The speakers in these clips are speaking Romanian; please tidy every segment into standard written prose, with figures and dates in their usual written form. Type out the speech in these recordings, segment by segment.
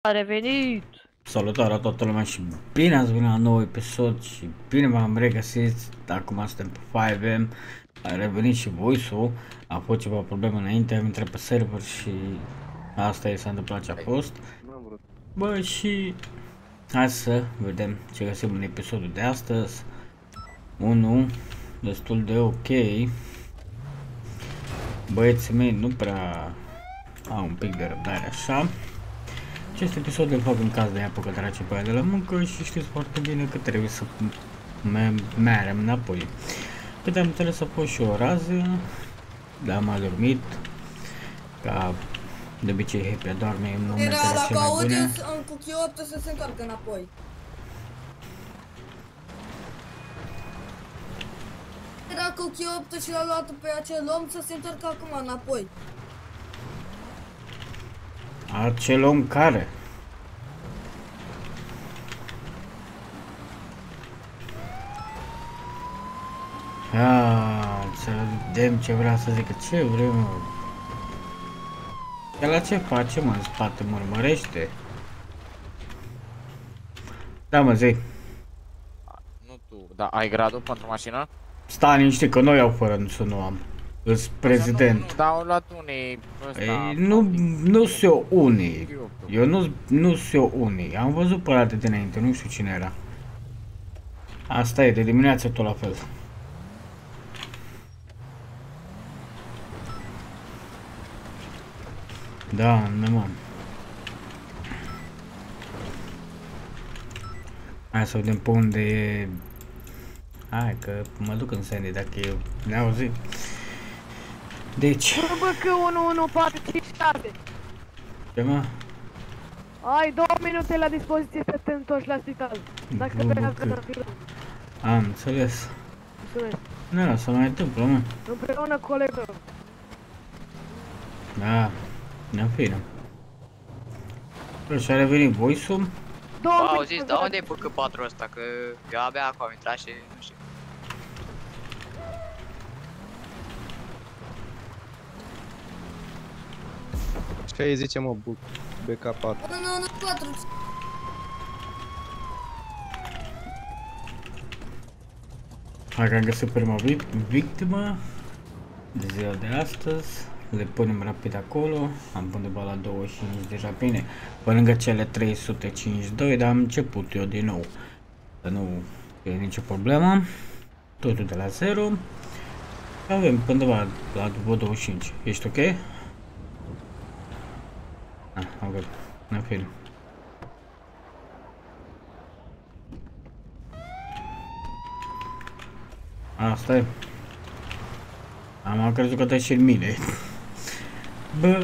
A revenit! Salutare la toată lumea și bine ați venit la un nou episod și bine v-am regăsit. Acum suntem pe 5M. A revenit și voice-ul. A fost ceva probleme înainte, am intrat pe server și asta e, s-a întâmplat ce a fost. Bă, și hai să vedem ce găsim în episodul de astăzi. Unul destul de ok. Băieții mei nu prea au un pic de răbdare așa. Acest episod îl fac în caz de apucătarea începărea de la muncă și știți foarte bine că trebuie să merem înapoi. Câte am înțeles a fost și o rază, dar am adormit, ca de obicei Happy adorme în momentele cele mai bune. În cuchii 8 să se întoarcă înapoi. Era cuchii 8 și l-a luat pe acel om să se întoarcă acum înapoi. Acel om care? Să vedem ce vrea să zică, ce vrem, mă? Că la ce face, mă, în spate, mă urmărește? Da, mă, zi. Nu tu, dar ai gradul pentru mașină? Stai liniște că noi au fără, nu am. Îs prezident. Nu, dar au luat unii ăsta. Ei, nu sunt eu unii. Eu nu sunt eu unii. Am văzut pe alate dinainte, nu știu cine era. Asta e, de dimineață tot la fel. Da, mă. Hai să vedem pe unde e. Hai că mă duc în Sandy dacă eu ne-auzi. Deci. Bă, că 11456! Ce mă? Ai 2 minute la dispoziție să te întorci la spital. Dacă Bă, vrea că- să filăm. Am înțeles. Mulțumesc. Nu, să mai întâmplă, mă. Împreună cu colegul. Da, în fine. Și-a revenit voice-ul. Auziți, dar unde e PK4 ăsta? Că eu abia acum am intrat și nu știu. Și aia zice, mă, BK4. 114. Hai că am găsit prima victimă de ziua de astăzi. Le punem rapid acolo. Am undeva la 25 deja, bine. Pe lângă cele 352, dar am început eu din nou. Să nu e nicio problemă. Totul de la 0. Avem pe undeva la după 25. Ești ok? Ah, ok. În fine. Asta e. Am crezut că dai și în mine. Bă.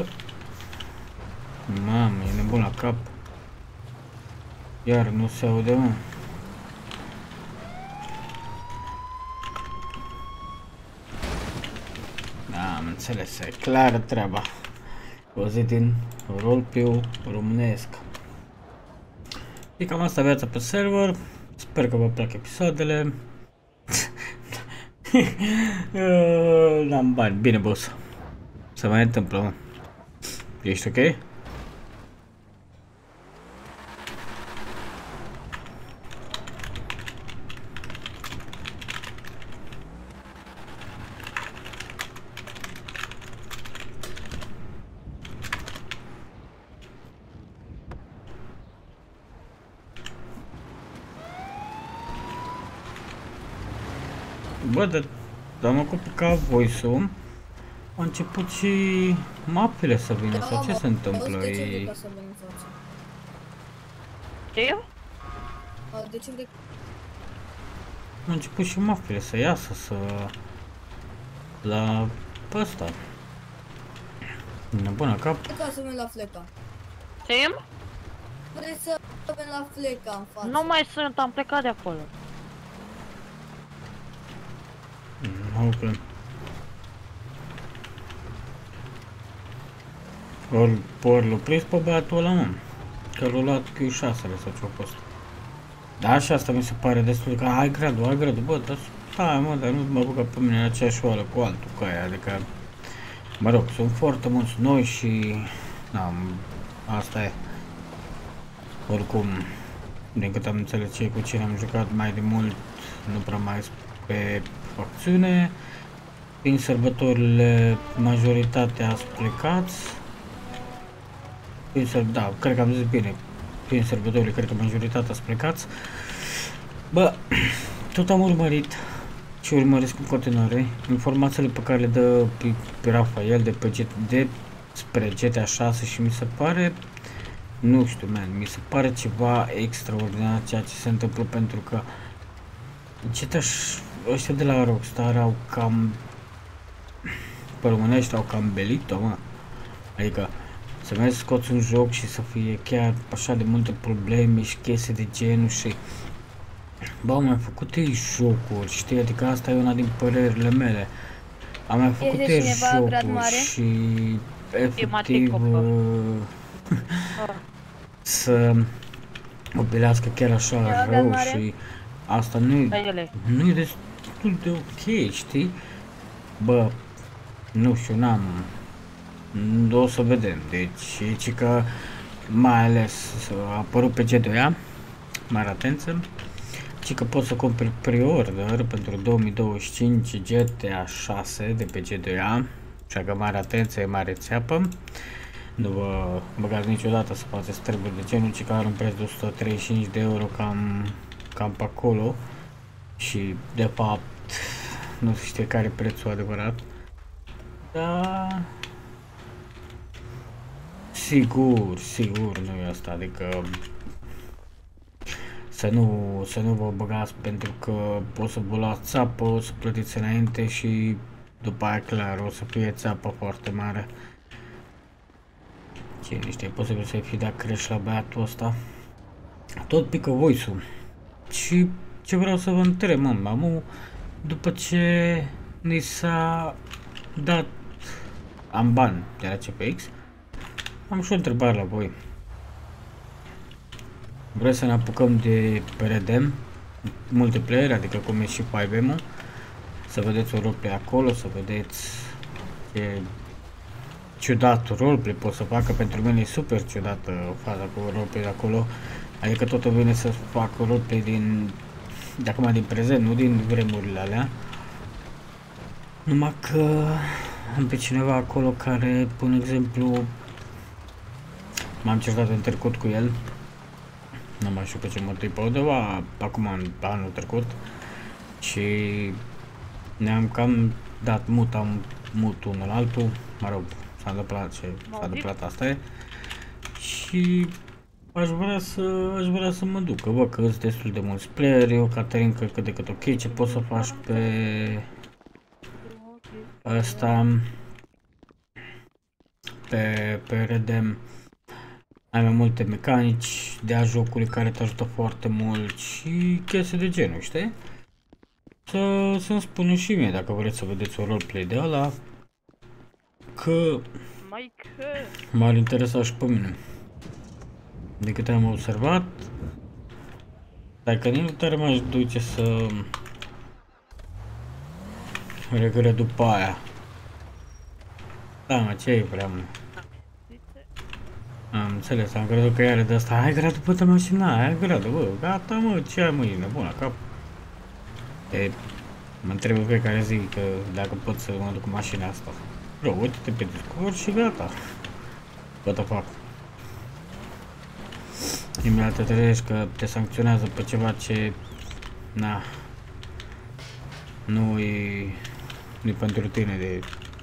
Mamă, e nebun la cap. Iar nu se aude, mă. Da, am înțeles, e clară treaba. O zi din roleplay românesc. E cam asta viața pe server. Sper că vă plac episoadele. N-am bani, bine boss. Se mai întâmplă, mă. Ești ok? Bă, dar mă ocup ca voice-ul. A început și mapele să vină, sau ce se întâmplă? De ce vrei E... ca să venim față? Ce? De ce vrei? A început și mapele să iasă, să... La... ăsta. Nebun la cap. Ca să venim la fleca. Ce? Vrei să venim la fleca în față? Nu mai sunt, am plecat de acolo. Ok. Ori l-a prins pe băiatul ăla, mă. Că l-a luat Q6-le sau ce-a fost. Da, și asta mi se pare destul că ai gradul, bă, dar stai, mă, dar nu mă băga pe mine în aceeași oală cu altul, cu aia, adică... Mă rog, sunt foarte mulți noi și... Da, asta e. Oricum, din cât am înțeles cei cu cine am jucat mai de mult, nu prea mai sunt pe facțiune. Prin sărbătorile, majoritatea sunt plecați. Da, cred că am zis bine. Prin sărbătorile, cred că majoritatea sunt plecați. Bă, tot am urmărit și urmăresc în continuare informațiile pe care le dă pe Rafael spre GTA 6 și mi se pare, nu știu, man, mi se pare ceva extraordinar ceea ce se întâmplă, pentru că ăștia de la Rockstar au cam, pe românești, au cam belit-o, mă. Adică să mergi să scoți un joc și să fie chiar așa de multe probleme și chestii de genul și... Bă, am mai făcut ei jocuri, știi, adică asta e una din părerile mele. Am mai făcut ei jocuri și efectiv să obilească chiar așa rău și asta nu e destul de ok, știi? Bă, nu știu, o să vedem, deci e că mai ales a apărut pe G2A, mare atenție. Și că poți să cumperi pre-order pentru 2025 GTA 6 de pe G2A, așa că mare atenție, mare țeapă. Nu vă băgați niciodată să faceți treburi de genul, ci că are un preț de 135 de euro cam pe acolo și de fapt nu se știe care e prețul adevărat. Dar sigur nu e asta, adică să nu vă băgați, pentru că o să vă luați țapă, o să plătiți înainte și după aia clar o să fie țapă foarte mare. Cine știe, posibil să-i fi dat crash la băiatul ăsta. Tot pică voice-ul. Și ce vreau să vă întreb, mă, după ce ni s-a dat am bani de la CPX, am și o întrebare la voi. Vreți să ne apucăm de PRD multiplayer, adică cum e și 5M, să vedeți un roleplay acolo, să vedeți ce ciudat roleplay pot să facă. Pentru mine e super ciudată faza cu roleplay de acolo, adică totul vine să facă roleplay de acum, din prezent, nu din vremurile alea. Numai că am pe cineva acolo care, pun exemplu, m-am certat în trecut cu el. Nu mai știu pe ce motiv, pe undeva acum anul trecut, și ne-am cam dat mut unul altul, mă rog, s-a întâmplat asta e, și aș vrea să mă duc, că bă, că sunt destul de mulți player, eu, Caterin, că cât de cât ok, ce poți să faci pe ăsta, pe Redem. Ai mai multe mecanici de a jocului care te ajută foarte mult și chestii de genul, știi? Să-mi spuneți și mie dacă vreți să vedeți un roleplay de ăla, că m-ar interesa și pe mine. De câte am observat, dacă nu tare m-aș duce să regret după aia. Da, mă, ce vrea, mă? Am înțeles, am crezut că iară de asta. Ai gradul pe mașina, ai gradul, bă, gata, mă, ce ai, mă, e nebun la cap. E, mă întreb fiecare zi că dacă pot să mă duc cu mașina asta. Bro, uite-te pe Discord și gata. What the fuck. Imediat te trezești că te sancționează pe ceva ce... Na... Nu-i pentru tine de...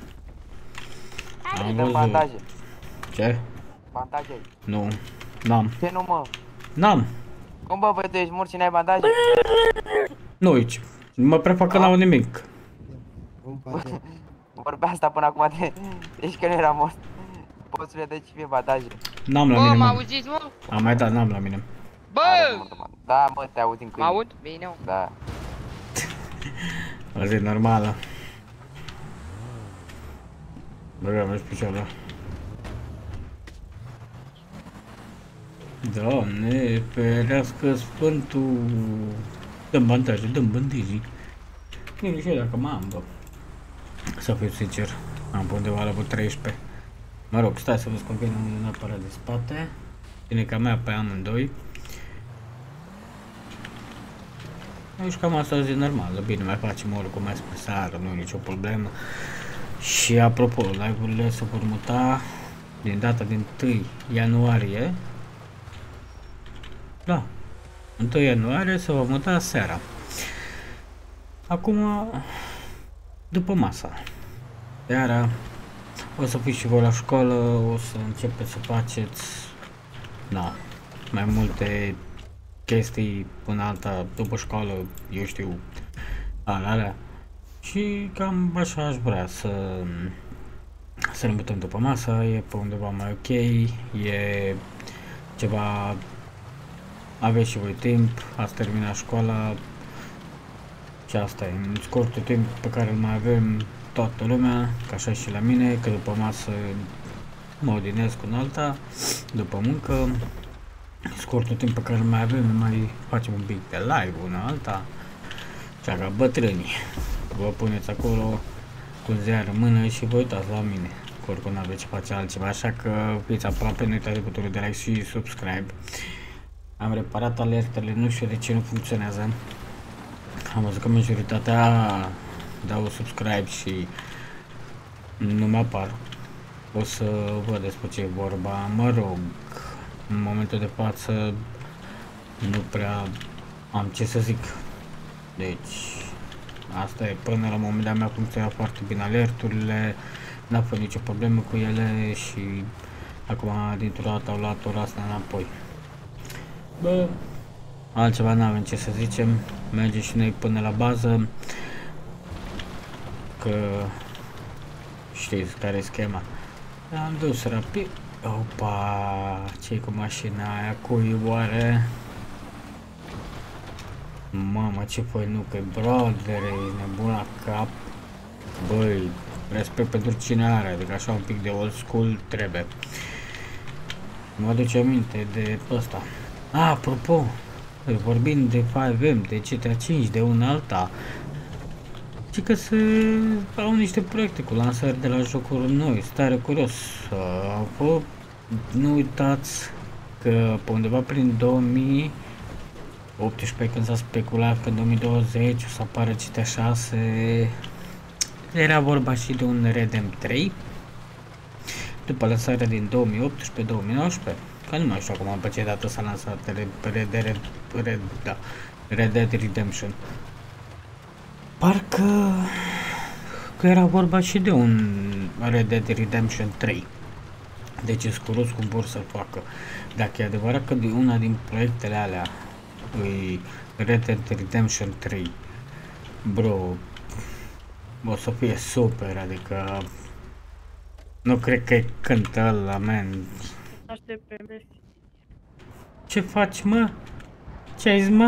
Am văzut... bandaje. Ce? Bandaje. Nu, n-am. Ce nu, mă? N-am. Cum, bă, tu ești mort și n-ai bandaje? Nu aici. Mă prefac că n-au nimic. Vorbea asta până acum de... Deci că nu era mort. Poți să le dai și mie bandaje. N-am la Bă, mine, mă mă. auziți, mă? Am mai dat, n-am la mine. Bă! Da, mă, te auzim cu Mă aud? Bine, mă. Da. O zi normală. Băga, mergi picioarele. Doamne, ferească Sfântul. Dăm bandaje, dăm bandizii. Nu știu dacă m-am, bă. Să fiu sincer, am pe undeva la 13. Mă rog, stai să vezi cum vine unul neapărat de spate. Finica mea pe amândoi. Deci cam asta e o zi normală, bine, mai facem oricum mai spre seară, nu e nicio problemă. Și apropo, live-urile se vor muta din data din 1 ianuarie. Da, 1 ianuarie se va muta seara. Acum, după masa, seara, o să fiți și voi la școală, o să începeți să faceți, da, mai multe chestii până alta, după școală, eu știu, alea. Și cam așa aș vrea să ne mutăm după masă, e pe undeva mai ok, e ceva, aveți și voi timp, ați terminat școala și asta e, în scurtul timp pe care îl mai avem toată lumea, ca așa și la mine, că după masă mă odinesc cu alta, după muncă, scurtul timp pe care îl mai avem, mai facem un pic de live una alta, cea ca bătrânii. Vă puneți acolo cu ziar în mână și vă uitați la mine, că oricum nu aveți ce face altceva, așa că fiți aproape, nu uitați de butonul de like și subscribe. Am reparat alertele, nu știu de ce nu funcționează. Am văzut că majoritatea dau subscribe și nu mă apar. O să văd despre ce e vorba, mă rog, în momentul de față nu prea am ce să zic. Deci asta e, până la momentul dat mi-a funcționat foarte bine alerturile, n-a fost nicio problemă cu ele și acum dintr-o dată au luat ora asta înapoi. Bă, altceva n-avem ce să zicem, mergem și noi până la bază, că știți care e schema. Am dus rapid, opa, ce-i cu mașina aia, cui oare? Mamă, ce făinucă, brother, e nebun la cap. Băi, respect pentru cine are, adică așa un pic de old school trebuie. Mă aduce aminte de ăsta. Apropo, vorbind de 5M, de GTA 5, de una alta, și că se au niște proiecte cu lansări de la jocuri noi, stare curios. Nu uitați că pe undeva prin 2018, când s-a speculat că în 2020 o să apară GTA 6, era vorba și de un Redem 3 după lansarea din 2018-2019, că nu mai știu acum pe ce dată s-a lansat Red Dead Redemption. Parcă că era vorba și de un Red Dead Redemption 3. Deci e curios cum vor să facă. Dacă e adevărat că de una din proiectele alea e Red Dead Redemption 3, bro, o să fie super, adică nu cred că e cântă ăla, man. Aștept pe Messi. Ce faci, mă? Ce ai zis, mă?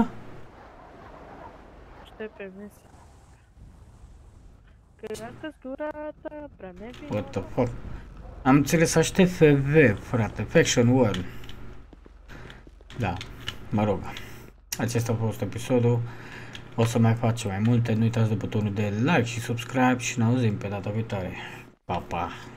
Aștept pe Messi. Că asta scurată, prea merge. What the fuck? Am înțeles, aștept FV, frate, Faction 1. Da, mă rog. Acesta a fost episodul. O să mai facem mai multe. Nu uitați de butonul de like și subscribe și ne auzim pe data viitoare. Pa, pa!